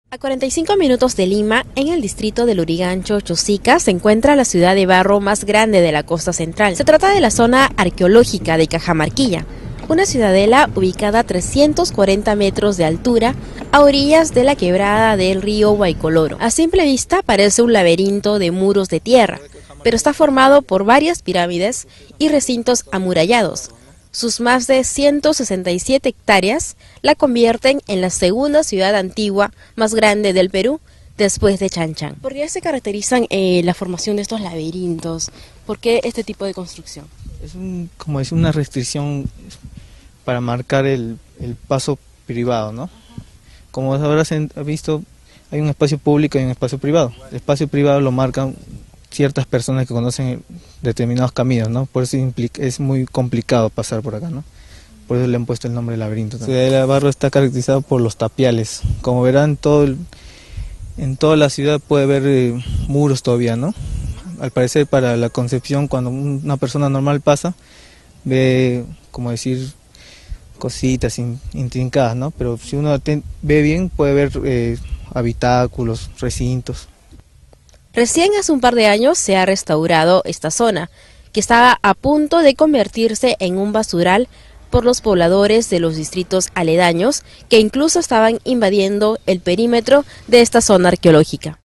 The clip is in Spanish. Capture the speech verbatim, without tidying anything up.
A cuarenta y cinco minutos de Lima, en el distrito de Lurigancho, Chosica, se encuentra la ciudad de barro más grande de la costa central. Se trata de la zona arqueológica de Cajamarquilla, una ciudadela ubicada a trescientos cuarenta metros de altura a orillas de la quebrada del río Guaycoloro. A simple vista parece un laberinto de muros de tierra, pero está formado por varias pirámides y recintos amurallados. Sus más de ciento sesenta y siete hectáreas la convierten en la segunda ciudad antigua más grande del Perú, después de Chan Chan. ¿Por qué se caracterizan eh, la formación de estos laberintos? ¿Por qué este tipo de construcción? Es un, como es una restricción para marcar el, el paso privado, ¿no? Como habrás visto, hay un espacio público y un espacio privado. El espacio privado lo marcan ciertas personas que conocen determinados caminos, ¿no? Por eso implica, es muy complicado pasar por acá, ¿no? Por eso le han puesto el nombre de laberinto. La ciudad de Barro está caracterizada por los tapiales. Como verán, todo el, en toda la ciudad puede haber eh, muros todavía, ¿no? Al parecer, para la concepción, cuando una persona normal pasa, ve, como decir, cositas in, intrincadas, ¿no? Pero si uno ten, ve bien, puede ver eh, habitáculos, recintos. Recién hace un par de años se ha restaurado esta zona, que estaba a punto de convertirse en un basural por los pobladores de los distritos aledaños, que incluso estaban invadiendo el perímetro de esta zona arqueológica.